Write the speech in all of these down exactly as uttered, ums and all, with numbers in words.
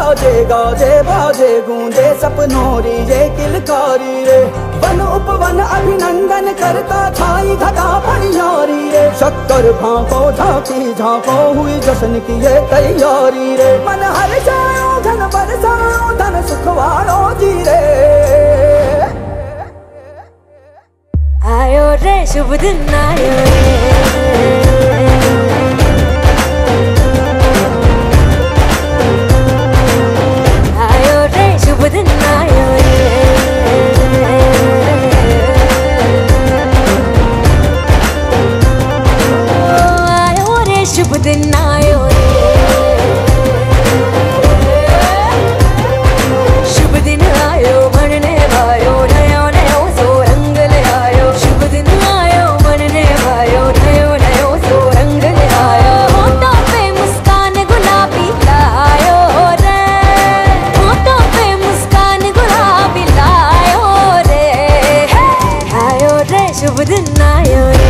बाजे गाजे बाजे गूंजे सपनों री ये किलकारी रे। वन उपवन अभिनंदन करता छाई घटा पनियारी रे। शक्कर भांको झांकी झांको हुई जश्न की ये तैयारी रे। मन हर जाओ धन बरसाओ धन सुखवारो जी रे। आयो रे शुभ दिन आयो रे। आयो रे शुभ दिन आयो रे। आयो रे शुभ दिन आयो रे। शुभ दिन आयो बनने भायो नयो नयो सो रंग ले आयो। शुभ दिन आयो बनने भायो नयो नयो सो रंग ले आयो। होठों पे मुस्कान गुलाबी लायो रे। होठों पे मुस्कान गुलाबी लायो रे। आयो रे शुभ दिन आयो रे।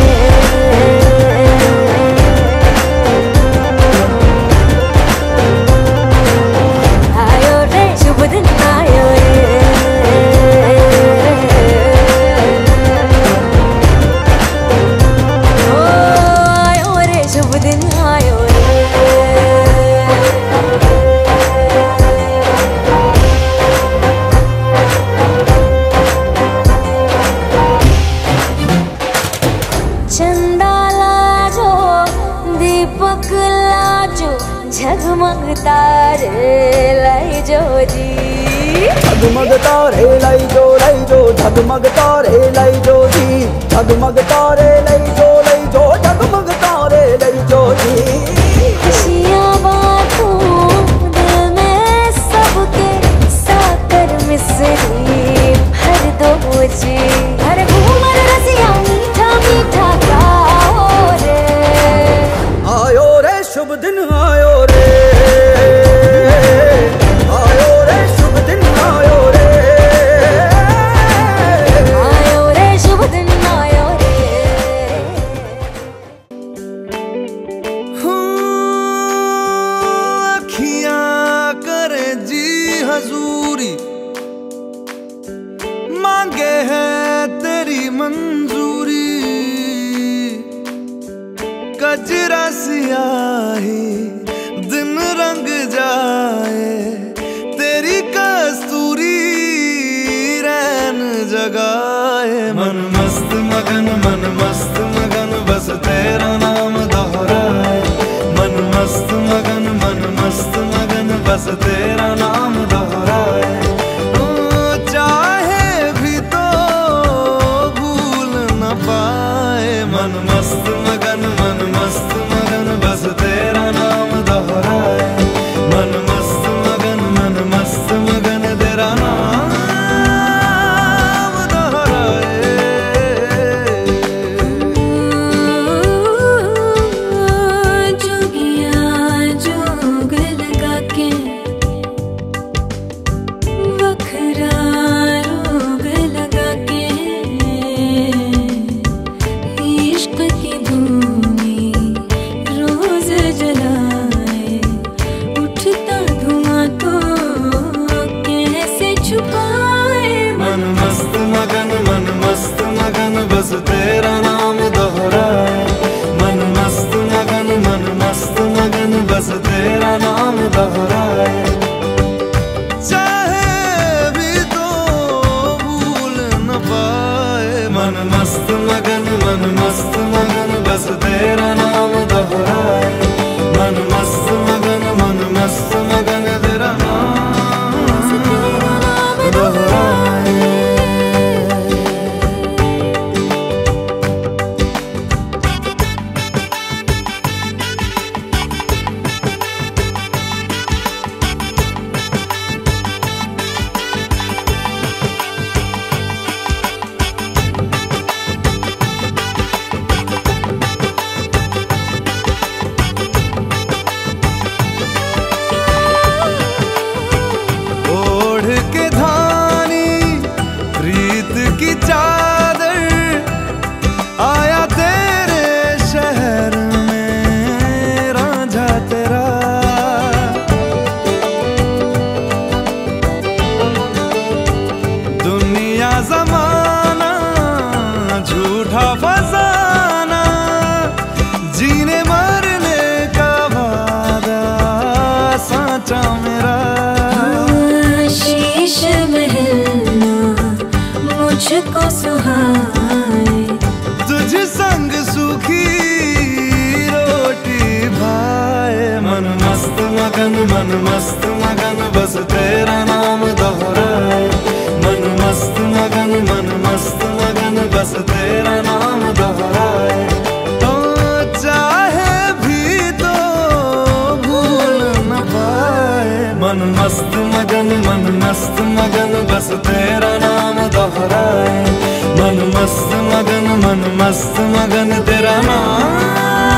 झगमग तारे लाई जो जी। झगमग तारे लाई जो लाई जो झगमग तारे लाई जो जी। झगमग तारे लाई जो लाई जो झगमग तारे लाई जो जी। खुशियाँ बांटूं दिल में सबके साकर मिसरी भर दो जी। हर घूमर रसिया मीठा मीठा गाओ रे। आयो रे शुभ दिन आयो रे। आयो रे शुभ दिन आयो रे। आयो रे शुभ दिन आयो रे। अखियां करे जी हजूरी मांगे है तेरी मंजूरी। कजरा सियाही दिन रंग जाए तेरी कस्तूरी रैन जगाए। मन मस्त मगन मन मस्त मगन बस तेरा नाम दोहराए। मन मस्त मगन मन मस्त मगन बस तेरा नाम दोहराए। चाहे भी तो भूल न पाए। मन मस्त मगन मन मस्त मगन बस तेरा नाम दोहराए। मन मस्त मगन मन मस्त मगन तेरा नाम दोहराए। जोगिया जोग लगा के वखरा रोग लगा के इश्क की धूनी रोज जलाए। उठता धुआं तो कैसे छुपाए। मन मस्त मगन मन मस्त मगन बस तेरा नाम दोहराए। मन मस्त मगन मन मस्त मगन बस तेरा नाम दोहराए। चाहे भी तो भूल न पाए। मन मस्त मगन मन मस्त मगन बस तेरा नाम दोहराए। मन मस्त मगन मन मस्त मगन तेरा नाम दोहराए। सांचा मेरा। शीश महलना मुझको सुहाए, तुझ संग सूखी रोटी भाए। मन मस्त मगन मन मस्त मगन बस तेरा नाम दोहराए। मन मस्त मगन मन मस्त मगन बस तेरा नाम दोहराए। तो चाहे भी तो भूल न पाए। मन मस्त मगन मन मस्त मगन बस तेरा नाम दोहराए। मन मस्त मगन मन मस्त मगन तेरा नाम